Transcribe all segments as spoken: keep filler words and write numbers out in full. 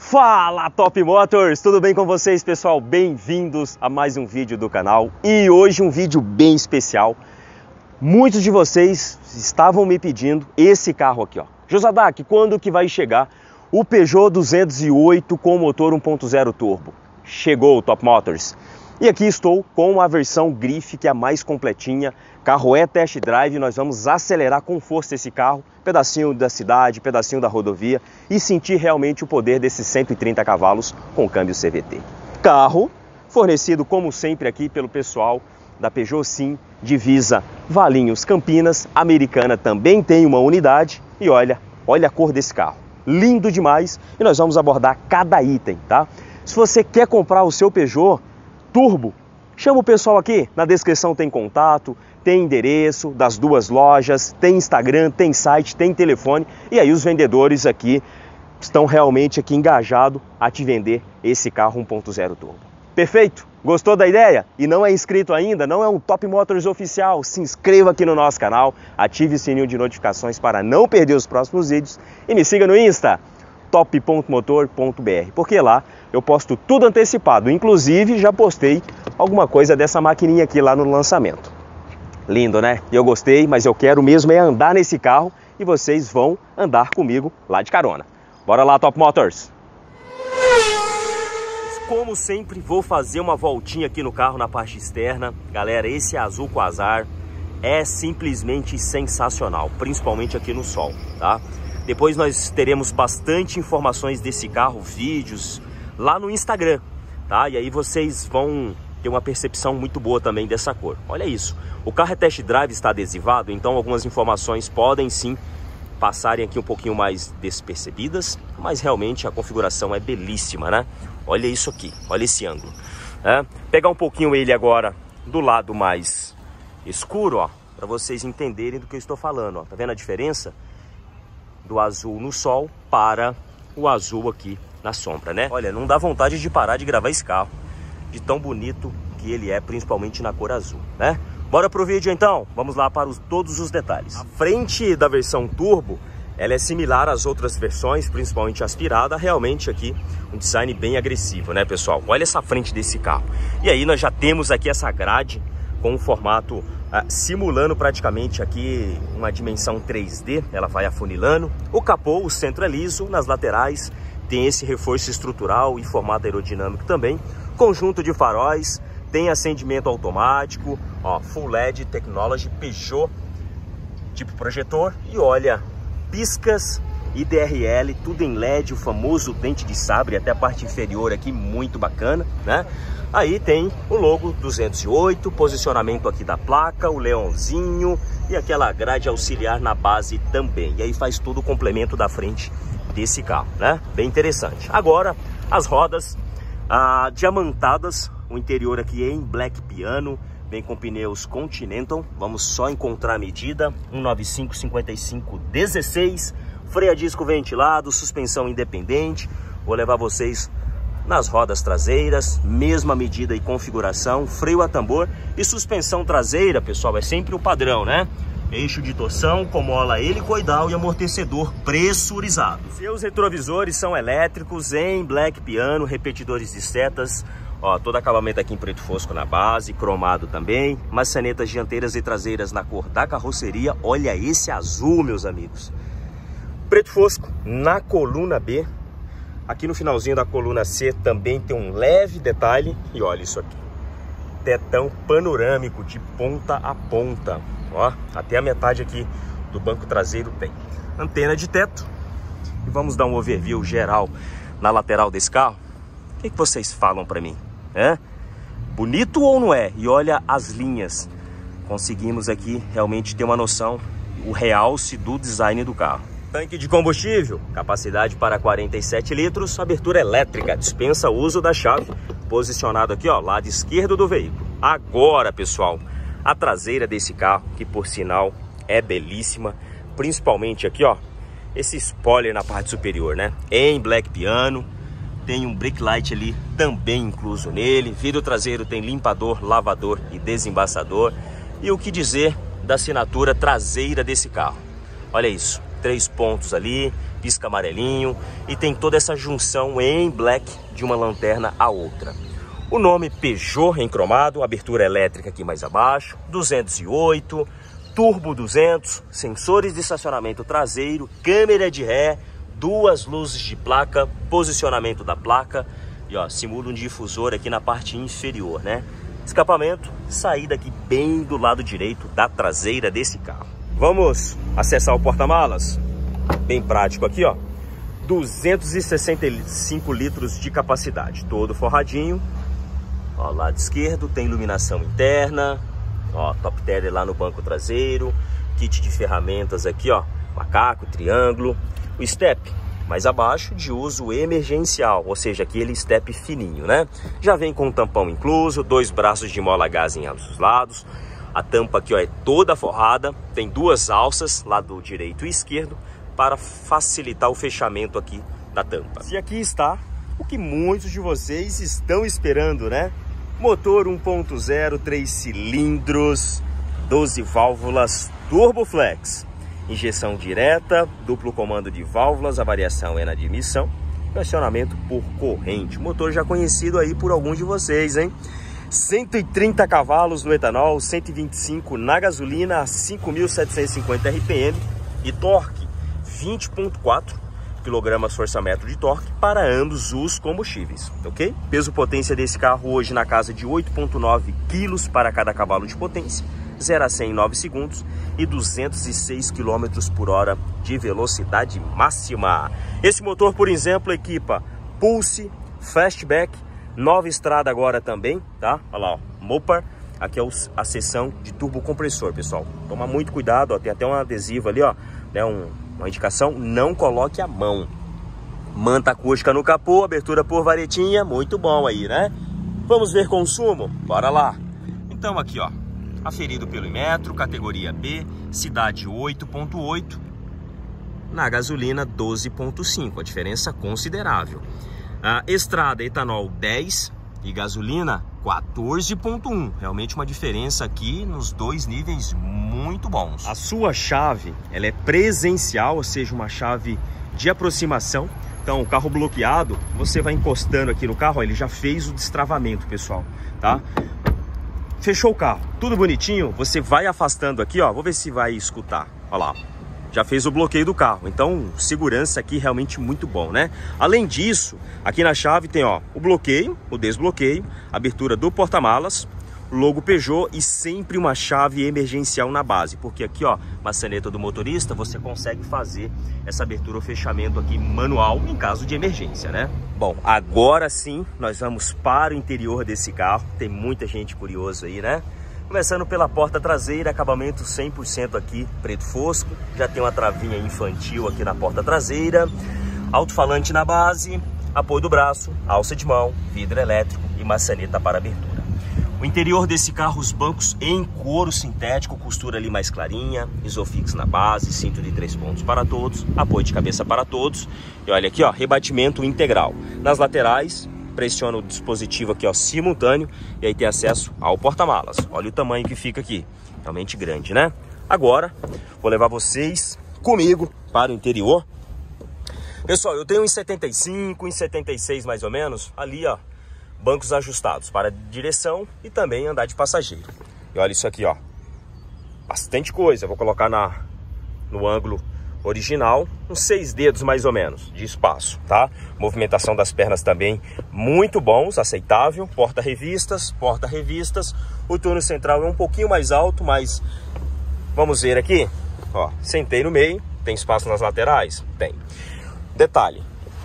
Fala Top Motors, tudo bem com vocês, pessoal? Bem-vindos a mais um vídeo do canal e hoje um vídeo bem especial. Muitos de vocês estavam me pedindo esse carro aqui, ó. Josadak, quando que vai chegar o Peugeot duzentos e oito com motor um ponto zero turbo? Chegou o Top Motors. E aqui estou com a versão Grife, que é a mais completinha. Carro é test drive, nós vamos acelerar com força esse carro, pedacinho da cidade, pedacinho da rodovia e sentir realmente o poder desses cento e trinta cavalos com câmbio C V T. Carro fornecido como sempre aqui pelo pessoal da Peugeot Sim, divisa Valinhos, Campinas. Americana também tem uma unidade e olha, olha a cor desse carro. Lindo demais e nós vamos abordar cada item, tá? Se você quer comprar o seu Peugeot Turbo, chama o pessoal aqui, na descrição tem contato, tem endereço das duas lojas, tem Instagram, tem site, tem telefone e aí os vendedores aqui estão realmente aqui engajados a te vender esse carro um ponto zero turbo. Perfeito? Gostou da ideia? E não é inscrito ainda? Não é um Top Motors oficial? Se inscreva aqui no nosso canal, ative o sininho de notificações para não perder os próximos vídeos e me siga no Insta, top ponto motor ponto br, porque lá eu posto tudo antecipado, inclusive já postei alguma coisa dessa maquininha aqui lá no lançamento. Lindo, né? Eu gostei, mas eu quero mesmo é andar nesse carro e vocês vão andar comigo lá de carona. Bora lá, Top Motors! Como sempre, vou fazer uma voltinha aqui no carro na parte externa. Galera, esse azul quasar é simplesmente sensacional, principalmente aqui no sol, tá? Depois nós teremos bastante informações desse carro, vídeos, lá no Instagram, tá? E aí vocês vão ter uma percepção muito boa também dessa cor. Olha isso, o carro é test drive, está adesivado, então algumas informações podem sim passarem aqui um pouquinho mais despercebidas, mas realmente a configuração é belíssima, né? Olha isso aqui, olha esse ângulo. É? Pegar um pouquinho ele agora do lado mais escuro, ó, para vocês entenderem do que eu estou falando, ó. Tá vendo a diferença do azul no sol para o azul aqui na sombra, né? Olha, não dá vontade de parar de gravar esse carro, de tão bonito que ele é, principalmente na cor azul, né? Bora pro vídeo então, vamos lá para os, todos os detalhes. A frente da versão turbo, ela é similar às outras versões, principalmente aspirada, realmente aqui um design bem agressivo, né, pessoal? Olha essa frente desse carro. E aí nós já temos aqui essa grade com um formato ah, simulando praticamente aqui uma dimensão três D, ela vai afunilando. O capô, o centro é liso, nas laterais tem esse reforço estrutural e formato aerodinâmico também. Conjunto de faróis, tem acendimento automático, ó, Full L E D Technology, Peugeot, tipo projetor. E olha, piscas e D R L, tudo em L E D, o famoso dente de sabre, até a parte inferior aqui, muito bacana, né? Aí tem o logo duzentos e oito, posicionamento aqui da placa, o leãozinho e aquela grade auxiliar na base também. E aí faz todo o complemento da frente desse carro, né? Bem interessante. Agora, as rodas ah, diamantadas, o interior aqui é em black piano, vem com pneus Continental, vamos só encontrar a medida, um nove cinco, cinquenta e cinco, dezesseis, freio a disco ventilado, suspensão independente. Vou levar vocês nas rodas traseiras, mesma medida e configuração, freio a tambor e suspensão traseira, pessoal, é sempre o padrão, né? Eixo de torção com mola helicoidal e amortecedor pressurizado. Seus retrovisores são elétricos em black piano, repetidores de setas, ó, todo acabamento aqui em preto fosco na base, cromado também, maçanetas dianteiras e traseiras na cor da carroceria. Olha esse azul, meus amigos. Preto fosco na coluna B. Aqui no finalzinho da coluna C também tem um leve detalhe. E olha isso aqui. Tetão panorâmico de ponta a ponta. Ó, até a metade aqui do banco traseiro tem. Antena de teto. E vamos dar um overview geral na lateral desse carro. O que, que vocês falam para mim? É? Bonito ou não é? E olha as linhas. Conseguimos aqui realmente ter uma noção, o realce do design do carro. Tanque de combustível, capacidade para quarenta e sete litros, abertura elétrica, dispensa o uso da chave, posicionado aqui, ó, lado esquerdo do veículo. Agora, pessoal, a traseira desse carro, que por sinal é belíssima, principalmente aqui, ó, esse spoiler na parte superior, né? Em black piano, tem um brake light ali também incluso nele, vidro traseiro tem limpador, lavador e desembaçador. E o que dizer da assinatura traseira desse carro? Olha isso, três pontos ali, pisca amarelinho e tem toda essa junção em black de uma lanterna a outra. O nome Peugeot em cromado, abertura elétrica aqui mais abaixo, duzentos e oito, turbo duzentos, sensores de estacionamento traseiro, câmera de ré, duas luzes de placa, posicionamento da placa e ó, simula um difusor aqui na parte inferior, né? Escapamento, saída aqui bem do lado direito da traseira desse carro. Vamos acessar o porta-malas? Bem prático aqui, ó. duzentos e sessenta e cinco litros de capacidade, todo forradinho. Ó, lado esquerdo tem iluminação interna. Ó, top terra lá no banco traseiro. Kit de ferramentas aqui, ó. Macaco, triângulo. O step mais abaixo de uso emergencial, ou seja, aquele step fininho, né? Já vem com um tampão incluso, dois braços de mola a gás em ambos os lados. A tampa aqui, ó, é toda forrada, tem duas alças, lado direito e esquerdo, para facilitar o fechamento aqui da tampa. E aqui está o que muitos de vocês estão esperando, né? Motor um ponto zero, três cilindros, doze válvulas Turboflex. Injeção direta, duplo comando de válvulas, a variação é na admissão, acionamento por corrente. Motor já conhecido aí por alguns de vocês, hein? cento e trinta cavalos no etanol, cento e vinte e cinco na gasolina, a cinco mil setecentos e cinquenta R P M e torque vinte vírgula quatro quilogramas-força-metro de torque para ambos os combustíveis, ok? Peso potência desse carro hoje na casa de oito vírgula nove quilos para cada cavalo de potência, zero a cem em nove segundos e duzentos e seis quilômetros por hora de velocidade máxima. Esse motor, por exemplo, equipa Pulse, Fastback, nova estrada agora também, tá? Olha lá, ó, Mopar. Aqui é a seção de turbo compressor, pessoal. Toma muito cuidado, ó, tem até um adesivo ali, ó, né, um, uma indicação, não coloque a mão. Manta acústica no capô, abertura por varetinha, muito bom aí, né? Vamos ver consumo? Bora lá. Então aqui, ó, aferido pelo Inmetro, categoria B, cidade oito ponto oito, na gasolina doze ponto cinco, a diferença considerável. A estrada etanol dez e gasolina quatorze ponto um, realmente uma diferença aqui nos dois níveis muito bons. A sua chave, ela é presencial, ou seja, uma chave de aproximação. Então, o carro bloqueado, você vai encostando aqui no carro, ó, ele já fez o destravamento, pessoal, tá? Fechou o carro, tudo bonitinho, você vai afastando aqui, ó, vou ver se vai escutar, ó lá, já fez o bloqueio do carro, então segurança aqui realmente muito bom, né? Além disso, aqui na chave tem, ó, o bloqueio, o desbloqueio, abertura do porta-malas, logo Peugeot e sempre uma chave emergencial na base, porque aqui, ó, maçaneta do motorista, você consegue fazer essa abertura ou fechamento aqui manual em caso de emergência, né? Bom, agora sim, nós vamos para o interior desse carro, tem muita gente curiosa aí, né? Começando pela porta traseira, acabamento cem por cento aqui, preto fosco, já tem uma travinha infantil aqui na porta traseira, alto-falante na base, apoio do braço, alça de mão, vidro elétrico e maçaneta para abertura. O interior desse carro, os bancos em couro sintético, costura ali mais clarinha, Isofix na base, cinto de três pontos para todos, apoio de cabeça para todos. E olha aqui, ó, rebatimento integral. Nas laterais, pressiona o dispositivo aqui, ó, simultâneo, e aí tem acesso ao porta-malas. Olha o tamanho que fica aqui, realmente grande, né? Agora, vou levar vocês comigo para o interior. Pessoal, eu tenho um setenta e cinco, um setenta e seis mais ou menos, ali, ó, bancos ajustados para direção e também andar de passageiro. E olha isso aqui, ó, bastante coisa. Vou colocar na, no ângulo original, uns seis dedos mais ou menos de espaço, tá? Movimentação das pernas também muito bons, aceitável. Porta-revistas, porta-revistas. O túnel central é um pouquinho mais alto, mas vamos ver aqui, ó, sentei no meio, tem espaço nas laterais? Tem. Detalhe,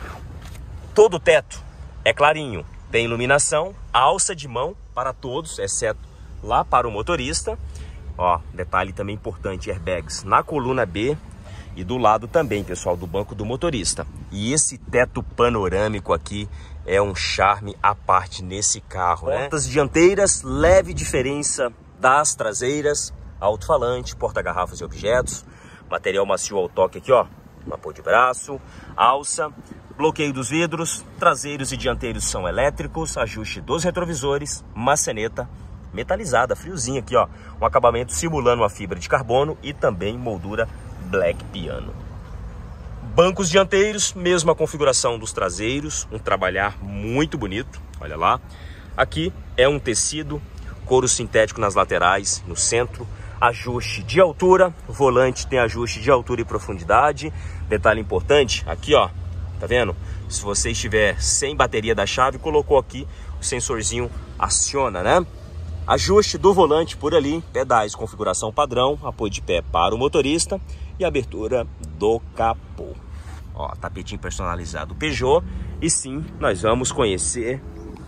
todo o teto é clarinho. Tem iluminação, alça de mão para todos, exceto lá para o motorista. Ó, detalhe também importante, airbags na coluna B e do lado também, pessoal, do banco do motorista. E esse teto panorâmico aqui é um charme à parte nesse carro, né? Portas dianteiras, leve diferença das traseiras, alto-falante, porta-garrafas e objetos, material macio ao toque aqui, ó, apoio de braço, alça, bloqueio dos vidros, traseiros e dianteiros são elétricos, ajuste dos retrovisores, maçaneta metalizada, friozinha aqui, ó, um acabamento simulando uma fibra de carbono e também moldura Black Piano. Bancos dianteiros, mesma configuração dos traseiros, um trabalhar muito bonito, olha lá. Aqui é um tecido, couro sintético nas laterais, no centro, ajuste de altura, o volante tem ajuste de altura e profundidade. Detalhe importante, aqui ó, tá vendo? Se você estiver sem bateria da chave, colocou aqui, o sensorzinho aciona, né? Ajuste do volante por ali, pedais, configuração padrão, apoio de pé para o motorista e abertura do capô. Ó, tapetinho personalizado Peugeot. E sim, nós vamos conhecer.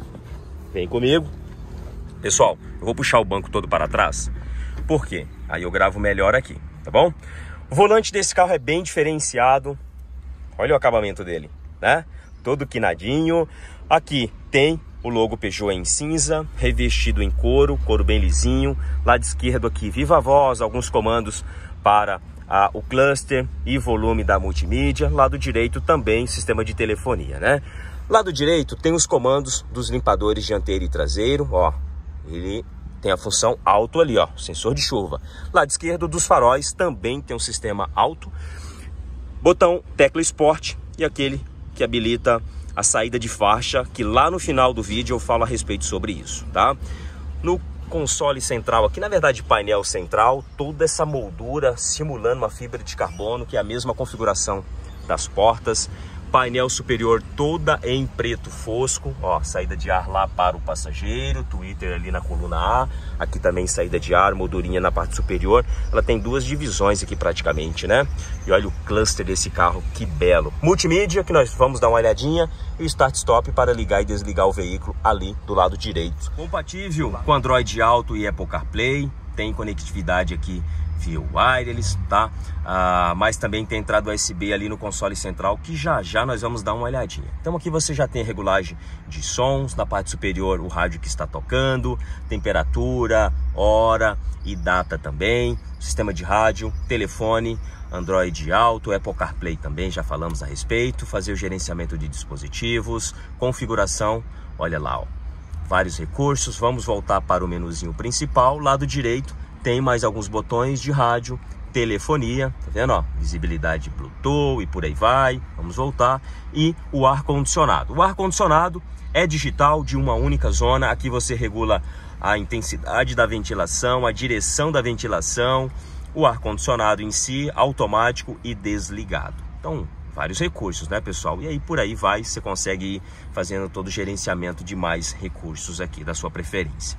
Vem comigo. Pessoal, eu vou puxar o banco todo para trás. Por quê? Aí eu gravo melhor aqui, tá bom? O volante desse carro é bem diferenciado. Olha o acabamento dele, né? Todo quinadinho. Aqui tem o logo Peugeot em cinza, revestido em couro, couro bem lisinho. Lado esquerdo aqui, viva voz, alguns comandos para ah, o cluster e volume da multimídia. Lado direito também, sistema de telefonia, né? Lado direito tem os comandos dos limpadores dianteiro e traseiro, ó. Ele tem a função auto ali, ó, sensor de chuva. Lado esquerdo dos faróis também tem um sistema auto. Botão tecla Sport e aquele que habilita a saída de faixa, que lá no final do vídeo eu falo a respeito sobre isso, tá? No console central aqui, na verdade painel central, toda essa moldura simulando uma fibra de carbono, que é a mesma configuração das portas. Painel superior toda em preto fosco, ó, saída de ar lá para o passageiro, Twitter ali na coluna A, aqui também saída de ar, moldurinha na parte superior. Ela tem duas divisões aqui praticamente, né? E olha o cluster desse carro, que belo. Multimídia, que nós vamos dar uma olhadinha, e start-stop para ligar e desligar o veículo ali do lado direito. Compatível com Android Auto e Apple CarPlay, tem conectividade aqui via wireless, tá? Ah, mas também tem entrada U S B ali no console central, que já já nós vamos dar uma olhadinha. Então aqui você já tem regulagem de sons, na parte superior o rádio que está tocando, temperatura, hora e data também, sistema de rádio, telefone, Android Auto, Apple CarPlay também, já falamos a respeito, fazer o gerenciamento de dispositivos, configuração, olha lá, ó, vários recursos. Vamos voltar para o menuzinho principal, lado direito, tem mais alguns botões de rádio, telefonia, tá vendo, ó? Visibilidade Bluetooth e por aí vai. Vamos voltar. E o ar-condicionado. O ar-condicionado é digital, de uma única zona. Aqui você regula a intensidade da ventilação, a direção da ventilação, o ar-condicionado em si, automático e desligado. Então, vários recursos, né, pessoal? E aí por aí vai, você consegue ir fazendo todo o gerenciamento de mais recursos aqui da sua preferência.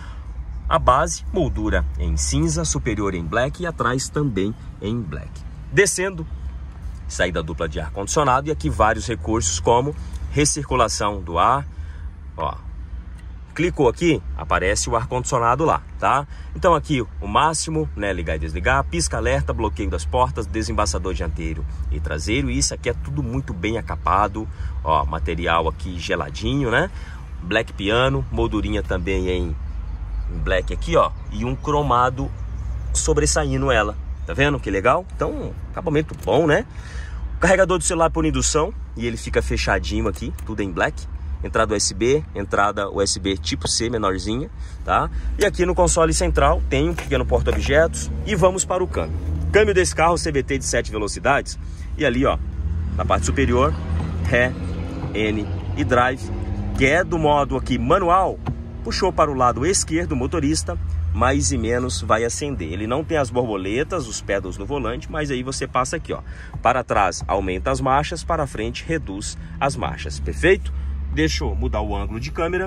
A base, moldura em cinza, superior em black e atrás também em black. Descendo, saída dupla de ar-condicionado e aqui vários recursos como recirculação do ar. Ó, clicou aqui, aparece o ar-condicionado lá, tá? Então aqui o máximo, né, ligar e desligar, pisca-alerta, bloqueio das portas, desembaçador dianteiro e traseiro. E isso aqui é tudo muito bem acabado, ó, material aqui geladinho, né? Black piano, moldurinha também em black aqui, ó, e um cromado sobressaindo ela, tá vendo que legal? Então, acabamento bom, né? Carregador do celular por indução e ele fica fechadinho aqui, tudo em black. Entrada U S B, entrada U S B tipo C menorzinha, tá? E aqui no console central tem um pequeno porta-objetos e vamos para o câmbio. Câmbio desse carro C V T de sete velocidades e ali, ó, na parte superior, Ré, N e Drive, que é do modo aqui manual. Puxou para o lado esquerdo o motorista, mais e menos vai acender. Ele não tem as borboletas, os pedals no volante, mas aí você passa aqui, ó. Para trás aumenta as marchas, para frente reduz as marchas, perfeito? Deixa eu mudar o ângulo de câmera.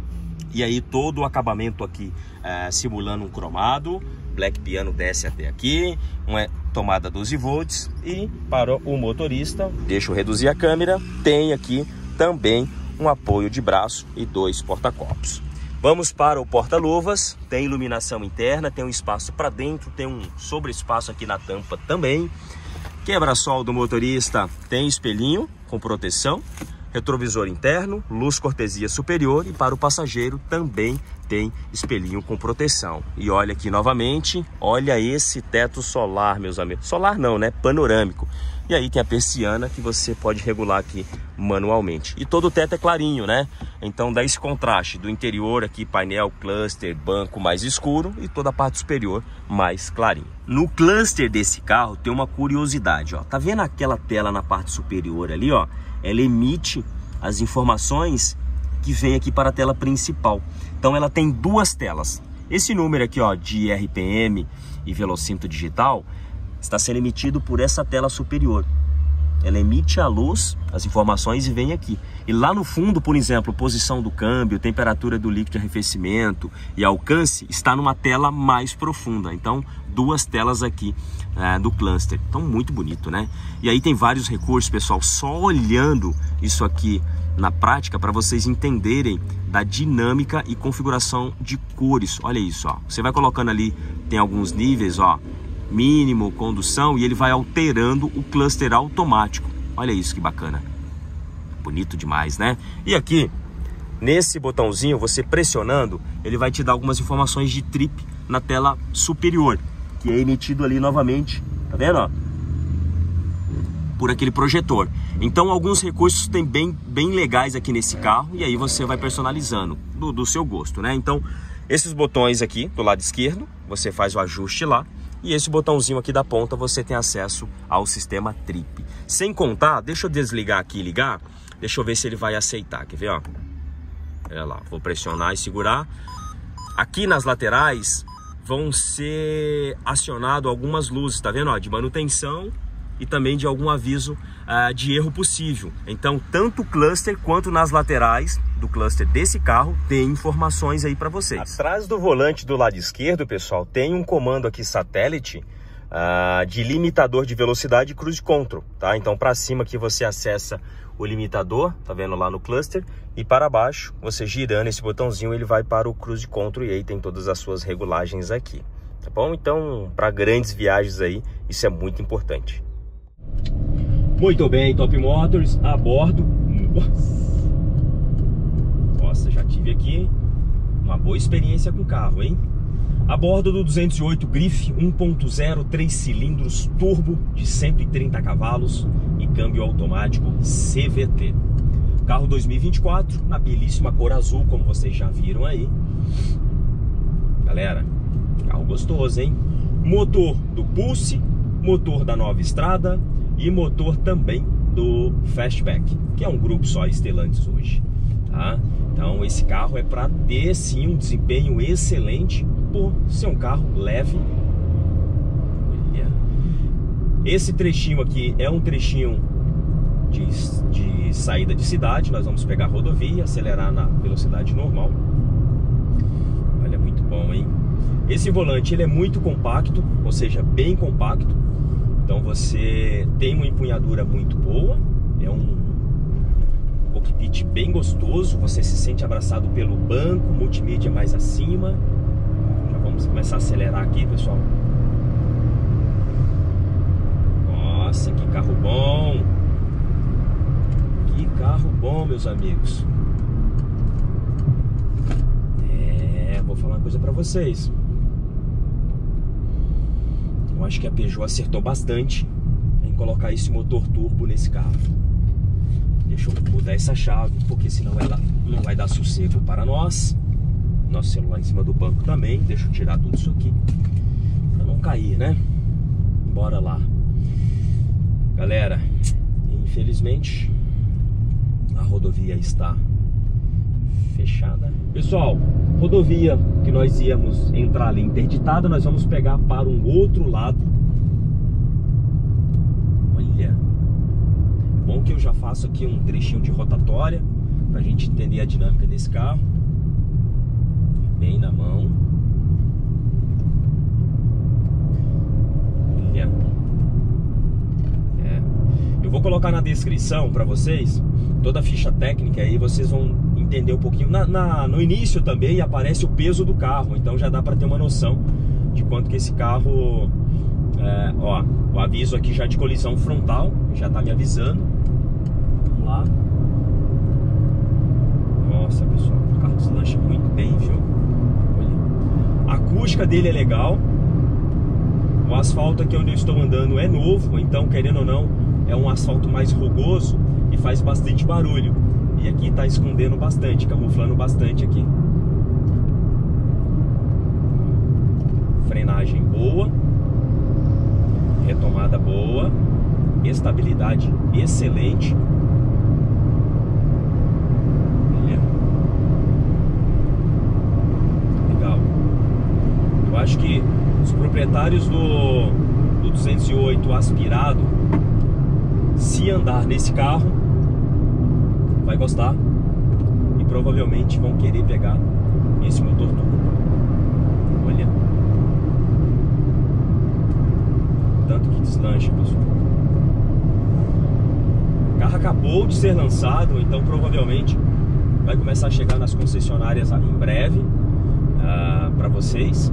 E aí todo o acabamento aqui é, simulando um cromado. Black piano desce até aqui, uma tomada doze volts. E para o motorista, deixa eu reduzir a câmera, tem aqui também um apoio de braço e dois porta-copos. Vamos para o porta-luvas, tem iluminação interna, tem um espaço para dentro, tem um sobre-espaço aqui na tampa também. Quebra-sol do motorista tem espelhinho com proteção, retrovisor interno, luz cortesia superior e para o passageiro também tem espelhinho com proteção. E olha aqui novamente, olha esse teto solar, meus amigos. Solar não, né? Panorâmico. E aí tem a persiana que você pode regular aqui manualmente. E todo o teto é clarinho, né? Então dá esse contraste do interior aqui, painel, cluster, banco mais escuro e toda a parte superior mais clarinha. No cluster desse carro tem uma curiosidade, ó. Tá vendo aquela tela na parte superior ali, ó? Ela emite as informações que vem aqui para a tela principal. Então ela tem duas telas. Esse número aqui, ó, de R P M e velocímetro digital está sendo emitido por essa tela superior. Ela emite a luz, as informações e vem aqui. E lá no fundo, por exemplo, posição do câmbio, temperatura do líquido de arrefecimento e alcance está numa tela mais profunda. Então, duas telas aqui é, do cluster. Então, muito bonito, né? E aí tem vários recursos, pessoal. Só olhando isso aqui na prática para vocês entenderem da dinâmica e configuração de cores. Olha isso, ó. Você vai colocando ali, tem alguns níveis, ó. Mínimo, condução, e ele vai alterando o cluster automático. Olha isso que bacana. Bonito demais, né? E aqui, nesse botãozinho, você pressionando, ele vai te dar algumas informações de trip na tela superior, que é emitido ali novamente, tá vendo, ó? Por aquele projetor. Então, alguns recursos tem bem, bem legais aqui nesse carro, e aí você vai personalizando do, do seu gosto, né? Então, esses botões aqui do lado esquerdo, você faz o ajuste lá. E esse botãozinho aqui da ponta você tem acesso ao sistema Trip. Sem contar, deixa eu desligar aqui e ligar. Deixa eu ver se ele vai aceitar. Quer ver, ó? Olha lá, vou pressionar e segurar. Aqui nas laterais vão ser acionadas algumas luzes, tá vendo? Ó, de manutenção e também de algum aviso uh, de erro possível. Então, tanto o cluster quanto nas laterais do cluster desse carro tem informações aí para vocês. Atrás do volante do lado esquerdo, pessoal, tem um comando aqui satélite uh, de limitador de velocidade e cruise control, tá? Então, para cima aqui você acessa o limitador, tá vendo lá no cluster, e para baixo, você girando esse botãozinho, ele vai para o cruise control e aí tem todas as suas regulagens aqui, tá bom? Então, para grandes viagens aí, isso é muito importante. Muito bem, Top Motors a bordo. Nossa, já tive aqui uma boa experiência com o carro, hein? A bordo do duzentos e oito Grife um ponto zero, três cilindros, turbo de cento e trinta cavalos e câmbio automático C V T. Carro dois mil e vinte e quatro, na belíssima cor azul, como vocês já viram aí. Galera, carro gostoso, hein? Motor do Pulse, motor da Nova Estrada e motor também do Fastback, que é um grupo só Stellantis hoje, tá? Então esse carro é para ter sim um desempenho excelente por ser um carro leve. Olha. Esse trechinho aqui é um trechinho de, de saída de cidade. Nós vamos pegar a rodovia e acelerar na velocidade normal. Olha, muito bom, hein? Esse volante ele é muito compacto, ou seja, bem compacto. Então você tem uma empunhadura muito boa, é um cockpit bem gostoso, você se sente abraçado pelo banco, multimídia mais acima. Já vamos começar a acelerar aqui, pessoal. Nossa, que carro bom! Que carro bom, meus amigos. É, vou falar uma coisa pra vocês. Eu acho que a Peugeot acertou bastante em colocar esse motor turbo nesse carro. Deixa eu mudar essa chave, porque senão ela não vai dar sossego para nós. Nosso celular em cima do banco também. Deixa eu tirar tudo isso aqui para não cair, né? Bora lá. Galera, infelizmente a rodovia está fechada. Pessoal, rodovia que nós íamos entrar ali interditada, nós vamos pegar para um outro lado. Olha, bom que eu já faço aqui um trechinho de rotatória para a gente entender a dinâmica desse carro. Bem na mão. Olha. É. Eu vou colocar na descrição para vocês toda a ficha técnica, aí vocês vão entender um pouquinho. Na, na, no início também aparece o peso do carro, então já dá para ter uma noção de quanto que esse carro é, ó, o aviso aqui já de colisão frontal, já está me avisando. Vamos lá. Nossa, pessoal, o carro deslancha muito bem, viu? Olha. A acústica dele é legal. O asfalto aqui onde eu estou andando é novo, então querendo ou não, é um asfalto mais rugoso e faz bastante barulho. E aqui tá escondendo bastante, camuflando bastante aqui. Frenagem boa, retomada boa, estabilidade excelente. Legal. Eu acho que os proprietários do, do duzentos e oito aspirado, se andar nesse carro, vai gostar e provavelmente vão querer pegar esse motor turbo. Olha, tanto que deslancha, pessoal. O carro acabou de ser lançado, então provavelmente vai começar a chegar nas concessionárias em breve, uh, para vocês.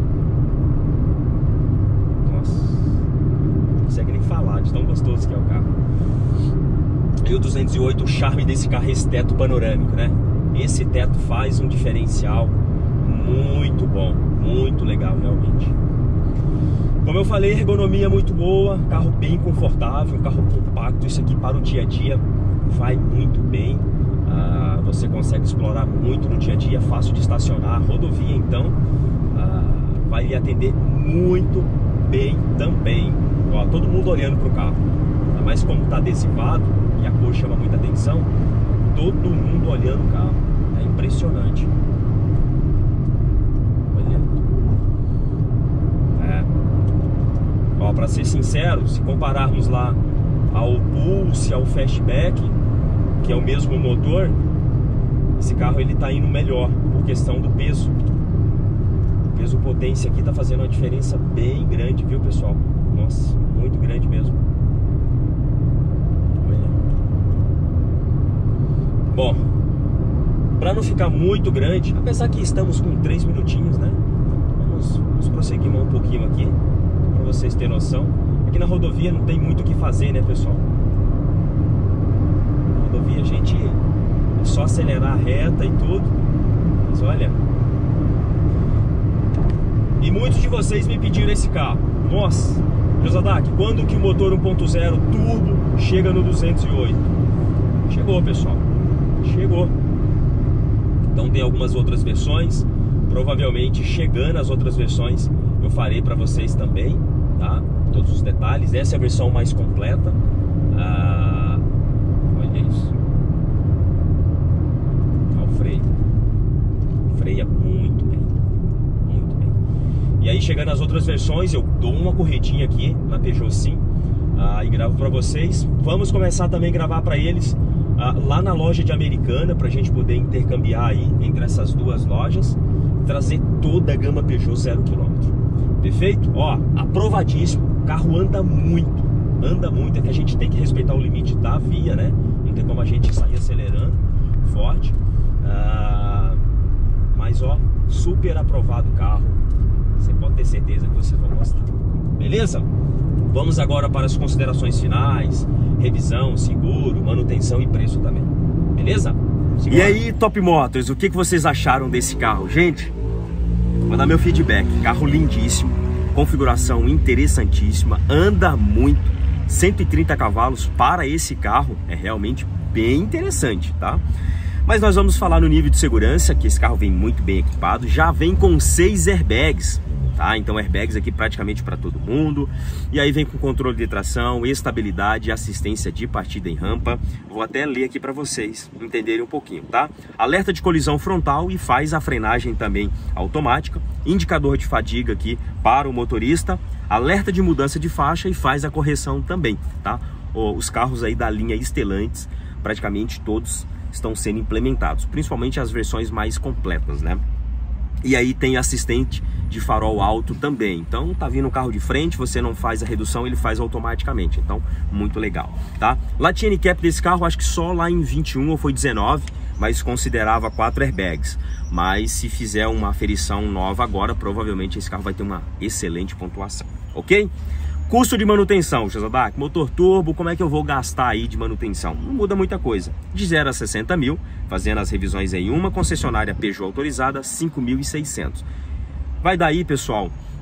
Nossa, não consegue nem falar de tão gostoso que é o carro. E o duzentos e oito, o charme desse carro é esse teto panorâmico, né? Esse teto faz um diferencial muito bom, muito legal realmente. Como eu falei, ergonomia muito boa, carro bem confortável, um carro compacto. Isso aqui para o dia a dia vai muito bem. Ah, você consegue explorar muito no dia a dia, fácil de estacionar. A rodovia então ah, vai lhe atender muito bem também. Ó, todo mundo olhando para o carro, mas como está adesivado e a cor chama muita atenção, todo mundo olhando o carro. É impressionante. Olha. É. Ó, para ser sincero, se compararmos lá ao Pulse, ao Fastback, que é o mesmo motor, esse carro ele tá indo melhor por questão do peso. O peso potência aqui tá fazendo uma diferença bem grande, viu, pessoal? Nossa, muito grande mesmo. Bom, para não ficar muito grande, apesar que estamos com três minutinhos, né? Vamos, vamos prosseguir um pouquinho aqui, para vocês terem noção. Aqui na rodovia não tem muito o que fazer, né, pessoal? Na rodovia a gente é só acelerar a reta e tudo. Mas olha, e muitos de vocês me pediram esse carro. Nossa, Josadak, quando que o motor um ponto zero turbo chega no duzentos e oito? Chegou, pessoal. Chegou. Então tem algumas outras versões. Provavelmente chegando as outras versões eu farei para vocês também, tá? Todos os detalhes. Essa é a versão mais completa. Ah, olha isso. Olha o freio. Freia muito bem. Muito bem. E aí chegando as outras versões eu dou uma corridinha aqui na Peugeot Sim, ah, e gravo para vocês. Vamos começar também a gravar para eles Ah, lá na loja de Americana, para a gente poder intercambiar aí entre essas duas lojas, trazer toda a gama Peugeot zero quilômetro. Perfeito? Ó, aprovadíssimo. O carro anda muito, anda muito. É que a gente tem que respeitar o limite da via, né? Não tem como a gente sair acelerando forte. Ah, mas ó, super aprovado o carro. Você pode ter certeza que vocês vão gostar. Beleza? Vamos agora para as considerações finais, revisão, seguro, manutenção e preço também. Beleza? Simbora. E aí, Top Motors, o que vocês acharam desse carro? Gente, vou dar meu feedback. Carro lindíssimo, configuração interessantíssima, anda muito, cento e trinta cavalos para esse carro é realmente bem interessante, tá? Mas nós vamos falar no nível de segurança, que esse carro vem muito bem equipado, já vem com seis airbags. Tá? Então airbags aqui praticamente para todo mundo. E aí vem com controle de tração, estabilidade e assistência de partida em rampa. Vou até ler aqui para vocês entenderem um pouquinho, tá? Alerta de colisão frontal e faz a frenagem também automática. Indicador de fadiga aqui para o motorista. Alerta de mudança de faixa e faz a correção também, tá? Os carros aí da linha Stellantis, praticamente todos estão sendo implementados, principalmente as versões mais completas, né? E aí tem assistente de farol alto também. Então tá vindo um carro de frente, você não faz a redução, ele faz automaticamente. Então muito legal, tá? Latinha N-Cap desse carro, acho que só lá em vinte e um ou foi dezenove, mas considerava quatro airbags. Mas se fizer uma aferição nova agora, provavelmente esse carro vai ter uma excelente pontuação, ok? Custo de manutenção, Josadak, motor turbo, como é que eu vou gastar aí de manutenção? Não muda muita coisa. De zero a sessenta mil, fazendo as revisões em uma concessionária Peugeot autorizada, cinco mil e seiscentos. Vai daí, pessoal,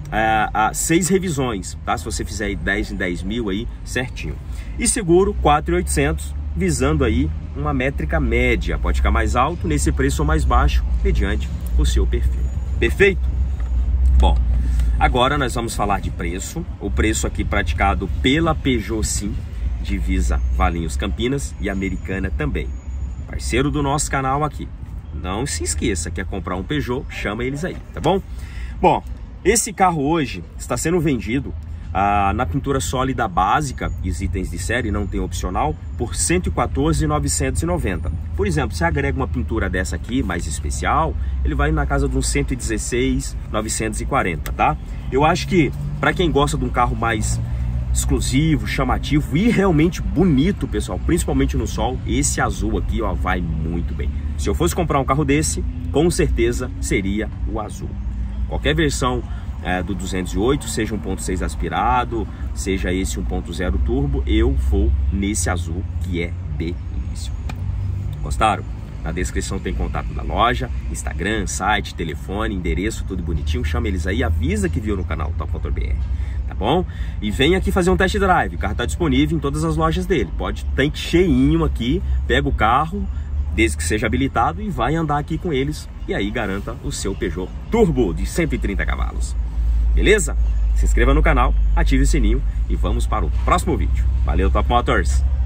é, a seis revisões, tá? Se você fizer dez em dez mil aí, certinho. E seguro quatro mil e oitocentos, visando aí uma métrica média. Pode ficar mais alto nesse preço ou mais baixo, mediante o seu perfil. Perfeito? Bom, agora nós vamos falar de preço. O preço aqui praticado pela Peugeot Sim, divisa Valinhos Campinas e Americana também. Parceiro do nosso canal aqui. Não se esqueça, quer comprar um Peugeot, chama eles aí, tá bom? Bom, esse carro hoje está sendo vendido ah, na pintura sólida básica, os itens de série, não tem opcional, por cento e quatorze mil novecentos e noventa. Por exemplo, se agrega uma pintura dessa aqui, mais especial, ele vai na casa de uns cento e dezesseis mil novecentos e quarenta, tá? Eu acho que, para quem gosta de um carro mais exclusivo, chamativo e realmente bonito, pessoal, principalmente no sol, esse azul aqui, ó, vai muito bem. Se eu fosse comprar um carro desse, com certeza seria o azul. Qualquer versão é, do duzentos e oito, seja um ponto seis aspirado, seja esse um ponto zero turbo, eu vou nesse azul que é belíssimo. Gostaram? Na descrição tem contato da loja, Instagram, site, telefone, endereço, tudo bonitinho. Chama eles aí, avisa que viu no canal Top Motor B R, tá bom? E vem aqui fazer um test drive, o carro está disponível em todas as lojas dele. Pode, tanque cheinho aqui, pega o carro, desde que seja habilitado, e vai andar aqui com eles. E aí garanta o seu Peugeot Turbo de cento e trinta cavalos. Beleza? Se inscreva no canal, ative o sininho e vamos para o próximo vídeo. Valeu, Top Motors!